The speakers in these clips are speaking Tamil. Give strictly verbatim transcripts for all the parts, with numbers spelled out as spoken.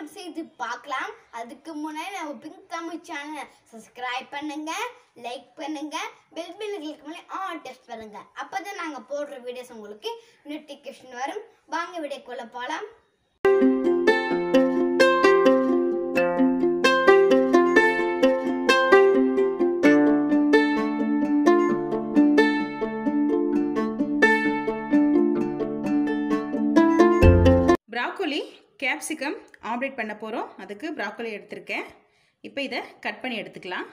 சப்ஸ்கிரைப் செய்து பார்க்கலாம். அதுக்கு முன்னாடி நம்ம பிங்க் தமிழ் சேனலை சப்ஸ்கிரைப் பண்ணுங்க, லைக் பண்ணுங்க, பெல் பட்டன் கிளிக் பண்ணி ஆல் டெஸ்ட் பண்ணுங்க. அப்பதான் நாங்க போடுற வீடியோஸ் உங்களுக்கு நோட்டிஃபிகேஷன் வரும். வாங்க வீடியோக்குள்ள போலாம். ப்ராக்கோலி கேப்சிகம் ஆம்லேட் பண்ண போகிறோம். அதுக்கு ப்ராக்கோலி எடுத்திருக்கேன். இப்போ இதை கட் பண்ணி எடுத்துக்கலாம்.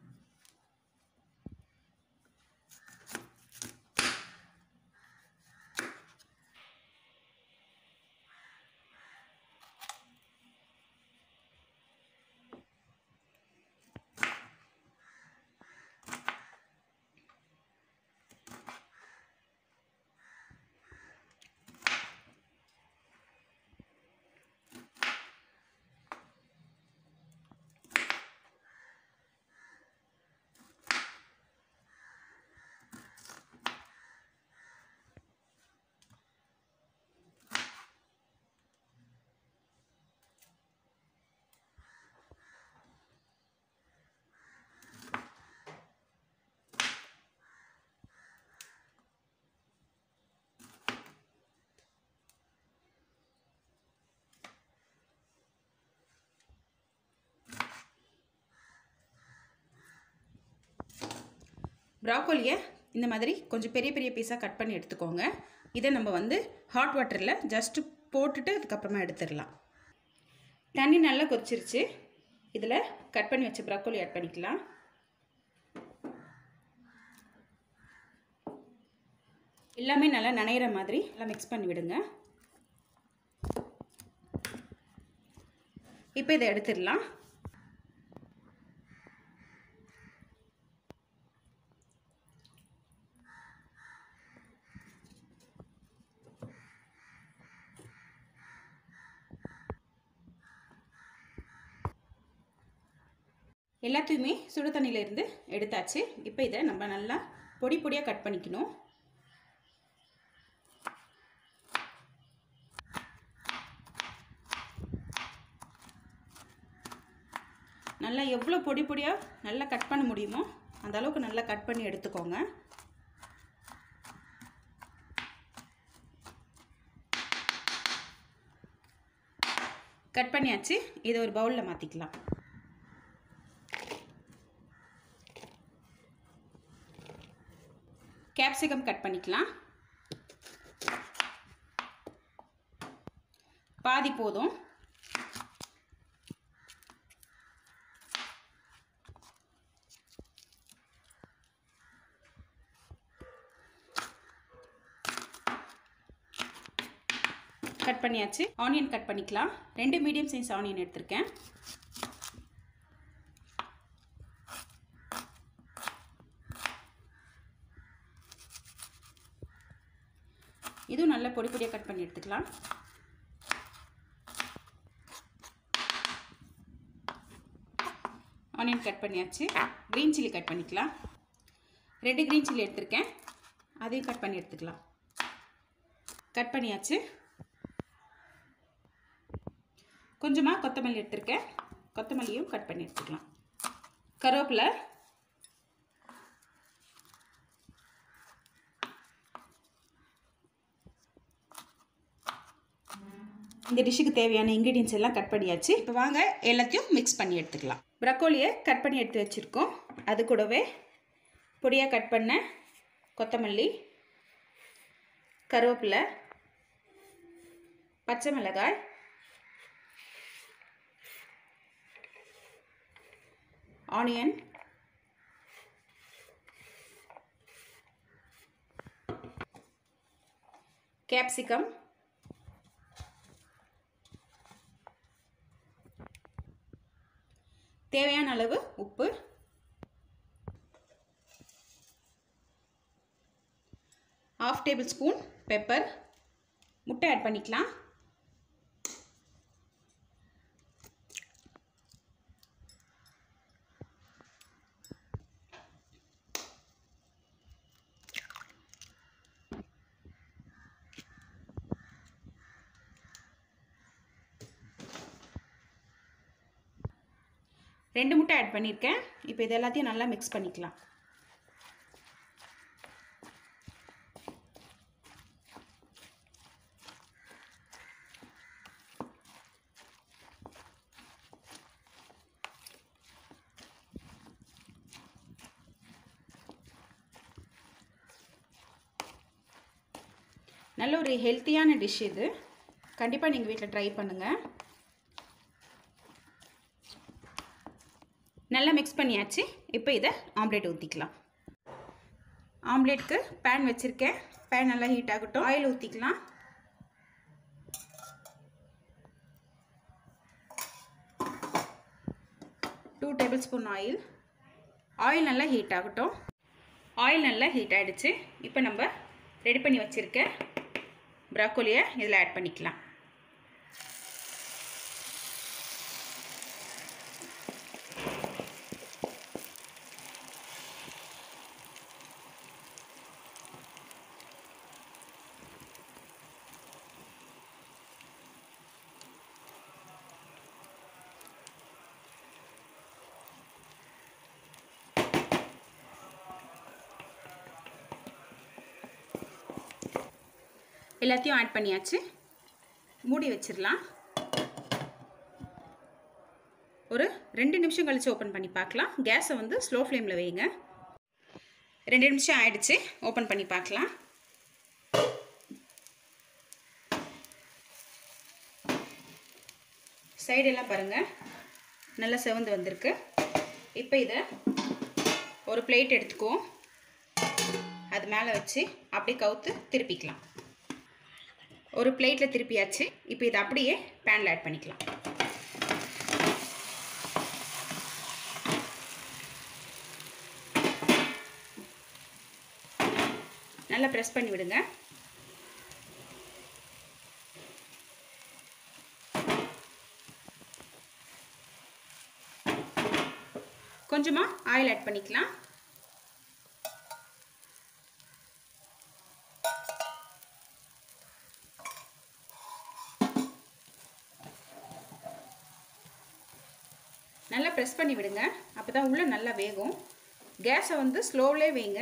ப்ராக்கோலியை இந்த மாதிரி கொஞ்சம் பெரிய பெரிய பீஸாக கட் பண்ணி எடுத்துக்கோங்க. இதை நம்ம வந்து ஹாட் வாட்டரில் ஜஸ்ட்டு போட்டுட்டு அதுக்கப்புறமா எடுத்துடலாம். தண்ணி நல்லா கொதிச்சிருச்சு. இதில் கட் பண்ணி வச்ச ப்ராக்கோலி ஆட் பண்ணிக்கலாம். எல்லாமே நல்லா நனையிற மாதிரி நல்லா மிக்ஸ் பண்ணி விடுங்க. இப்போ இதை எடுத்துடலாம். எல்லாத்தையுமே சுடு தண்ணியிலேருந்து எடுத்தாச்சு. இப்போ இதை நம்ம நல்லா பொடி பொடியாக கட் பண்ணிக்கணும். நல்லா எவ்வளோ பொடி பொடியாக நல்லா கட் பண்ண முடியுமோ அந்த அளவுக்கு நல்லா கட் பண்ணி எடுத்துக்கோங்க. கட் பண்ணியாச்சு. இதை ஒரு பவுலில் மாற்றிக்கலாம். கேப்சிகம் கட் பண்ணிக்கலாம். பாதி போதும். கட் பண்ணியாச்சு. ஆனியன் கட் பண்ணிக்கலாம். ரெண்டு மீடியம் சைஸ் ஆனியன் எடுத்திருக்கேன். இதுவும் நல்ல பொடி பொடியாக கட் பண்ணி எடுத்துக்கலாம். ஆனியன் கட் பண்ணியாச்சு. க்ரீன் சில்லி கட் பண்ணிக்கலாம். ரெண்டு க்ரீன் சில்லி எடுத்திருக்கேன். அதையும் கட் பண்ணி எடுத்துக்கலாம். கட் பண்ணியாச்சு. கொஞ்சமாக கொத்தமல்லி எடுத்திருக்கேன். கொத்தமல்லியும் கட் பண்ணி எடுத்துக்கலாம். கருவேப்பிலை, இந்த டிஷ்ஷுக்கு தேவையான இன்க்ரீடியன்ஸ் எல்லாம் கட் பண்ணியாச்சு. இப்போ வாங்க எல்லாத்தையும் மிக்ஸ் பண்ணி எடுத்துக்கலாம். ப்ரக்கோலியை கட் பண்ணி எடுத்து வச்சுருக்கோம். அது கூடவே பொடியாக கட் பண்ண கொத்தமல்லி, கருவேப்பிலை, பச்சை மிளகாய், ஆனியன், கேப்சிகம், தேவையான அளவு உப்பு, ஹாஃப் டேபிள் ஸ்பூன் பெப்பர், முட்டை ஆட் பண்ணிக்கலாம். ரெண்டு முட்டை ஆட் பண்ணியிருக்கேன். இப்போ இது எல்லாத்தையும் நல்லா மிக்ஸ் பண்ணிக்கலாம். நல்ல ஒரு ஹெல்த்தியான டிஷ் இது. கண்டிப்பாக நீங்கள் வீட்டில் ட்ரை பண்ணுங்கள். நல்லா மிக்ஸ் பண்ணியாச்சு. இப்போ இதை ஆம்லேட் ஊற்றிக்கலாம். ஆம்லேட்க்கு பேன் வச்சுருக்கேன். பேன் நல்லா ஹீட் ஆகட்டும். ஆயில் ஊற்றிக்கலாம். Two tablespoon oil. Oil நல்லா ஹீட் ஆகட்டும். ஆயில் நல்லா ஹீட் ஆகிடுச்சு. இப்போ நம்ம ரெடி பண்ணி வச்சுருக்க ப்ராக்கோலியை இதில் ஆட் பண்ணிக்கலாம். எல்லாத்தையும் ஆட் பண்ணியாச்சு. மூடி வச்சிடலாம். ஒரு ரெண்டு நிமிஷம் கழித்து ஓப்பன் பண்ணி பார்க்கலாம். கேஸை வந்து ஸ்லோ ஃப்ளேமில் வைங்க. ரெண்டு நிமிஷம் ஆயிடுச்சு. ஓப்பன் பண்ணி பார்க்கலாம். சைடெல்லாம் பாருங்கள், நல்லா செவந்து வந்திருக்கு. இப்போ இதை ஒரு பிளேட் எடுத்துக்குவோம். அது மேலே வச்சு அப்படியே கவுத்து திருப்பிக்கலாம். ஒரு பிளேட்டில் திருப்பியாச்சு. இப்போ இதை அப்படியே பேனில் ஆட் பண்ணிக்கலாம். நல்லா ப்ரெஸ் பண்ணி விடுங்க. கொஞ்சமாக ஆயில் ஆட் பண்ணிக்கலாம். நல்லா ப்ரெஸ் பண்ணி விடுங்க. அப்போ தான் உள்ளே நல்லா வேகும். கேஸை வந்து ஸ்லோவிலே வைங்க.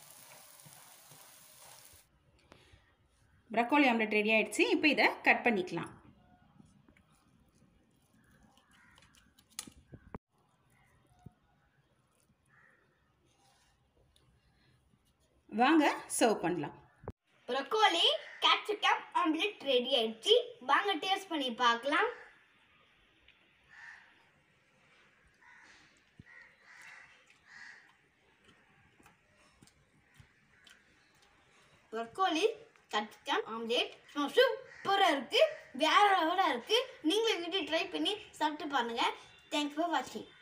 ப்ரக்கோலி ஆம்லெட் ரெடி ஆகிடுச்சு. இப்போ இதை கட் பண்ணிக்கலாம். வாங்க சர்வ் பண்ணலாம். ப்ரக்கோலி கேப்சிகம் ஆம்லெட் ரெடி ஆயிடுச்சு. வாங்க டேஸ்ட் பண்ணி பார்க்கலாம். ப்ரக்கோலி கேப்சிகம் ஆம்லெட் சூப்பராக இருக்குது. வேற லெவலாக இருக்குது. நீங்களும் வீட்டில் ட்ரை பண்ணி சாப்பிட்டு பாருங்கள். தேங்க்ஸ் ஃபார் வாட்சிங்.